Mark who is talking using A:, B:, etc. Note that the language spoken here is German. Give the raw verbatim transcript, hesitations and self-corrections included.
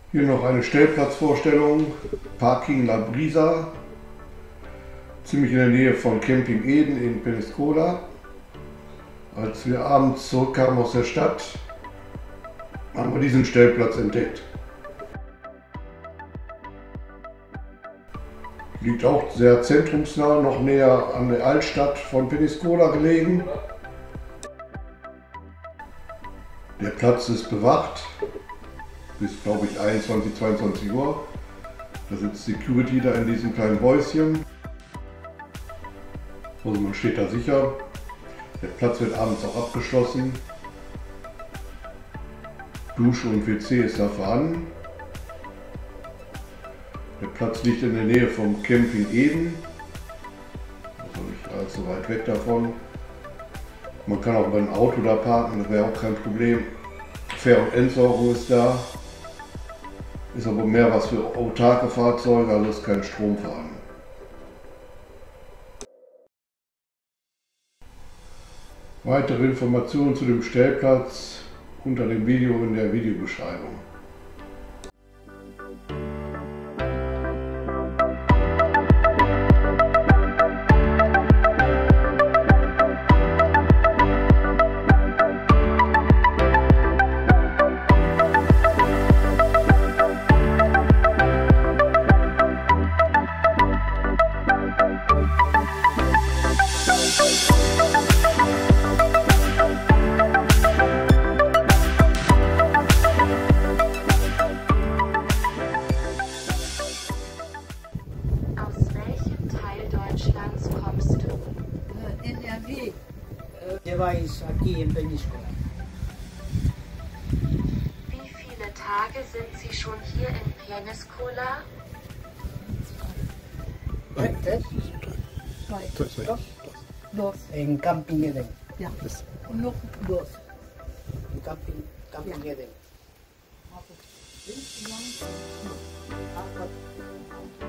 A: Hier noch eine Stellplatzvorstellung, Parking La Brisa, ziemlich in der Nähe von Camping Eden in Pensacola. Als wir abends zurückkamen aus der Stadt, haben wir diesen Stellplatz entdeckt. Liegt auch sehr zentrumsnah, noch näher an der Altstadt von Pensacola gelegen. Der Platz ist bewacht bis, glaube ich, einundzwanzig, zweiundzwanzig Uhr. Da sitzt Security da in diesem kleinen Häuschen. Also man steht da sicher. Der Platz wird abends auch abgeschlossen. Dusche und W C ist da vorhanden. Der Platz liegt in der Nähe vom Camping Eden. Also nicht allzu weit weg davon. Man kann auch mit einem Auto da parken, das wäre auch kein Problem. Fähr- und Entsorgung ist da. Ist aber mehr was für autarke Fahrzeuge, also ist kein Strom vorhanden. Weitere Informationen zu dem Stellplatz unter dem Video in der Videobeschreibung.
B: Lleváis aquí en Peñíscola.
C: Wie viele Tage sind Sie schon hier in Pensacola?
B: ¿Tres?
D: Zwei.
B: ¿Dos?
D: Dos.
B: En Camping Eden.
D: Ja. Und noch dos.
B: En Camping, Camping
D: Ja.
B: Eden.
D: Insgesamt acht.